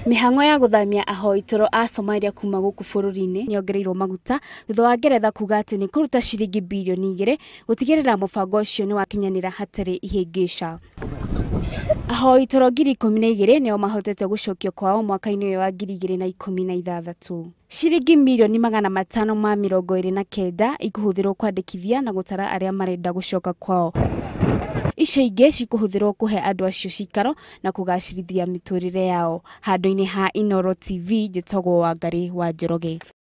Mĩhang'o ya gũthamia ahoi toro a Somalia kuma gũkũ bũrũri-inĩ nĩongereirwo maguta thutha wa Ngeretha kuga atĩ nĩ kũruta ciringi birioni 2 gũtigĩrĩra mũbango ũcio nĩ wakinyanĩra hatarĩ ihĩngĩca. Ahoi toro 12,000 nĩo mahotete gũcokio kwao mwaka-inĩ ũyũ wa 2016. Ciringi mirioni 529 ikũhũthĩrwo kwandĩkithia na gũtara arĩa marenda gũcoka kwao. Icio ingĩ cikũhũthĩrwo kũhe andũ acio cikaro na kũgacĩrithia mĩtũrĩre yao. Handũ-inĩ ha Inooro TV, njĩtagwo Wangari wa Njoroge.